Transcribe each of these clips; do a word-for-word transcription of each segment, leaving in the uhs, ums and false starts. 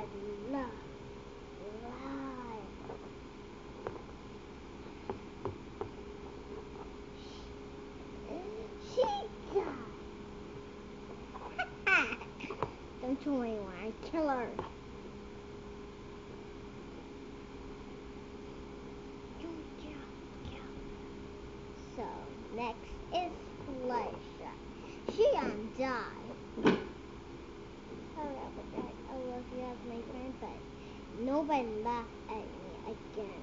la, la. Chica. Don't you worry, I kill her. So next is Felicia. She gonna die. Hurry up with that. I love you as my friend, but nobody laughed at me again.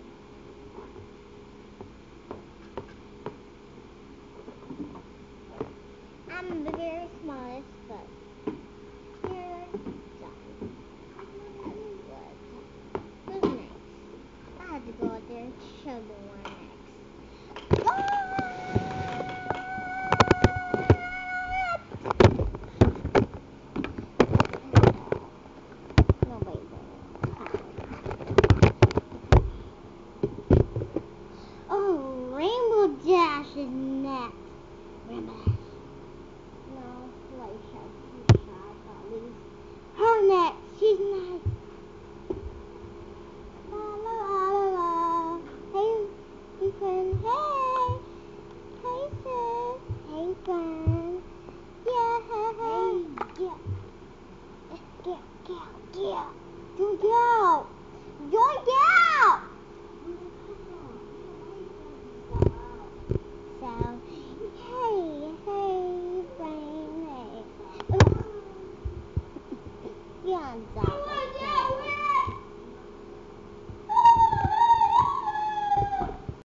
I'm the very smallest, but you're done. Who's next? I had to go out there and show the one next. Oh, Rainbow Dash is next. Rainbow Dash. No, Felicia. She's shy, at least. Her next. She's next. La la la la la. Hey, hey friend. Hey. Hey sis. Hey friend. Yeah. Hey. Yeah. Get, get, get. Join out. Join out. So, hey, hey, friend, hey. Yeah, I'm done.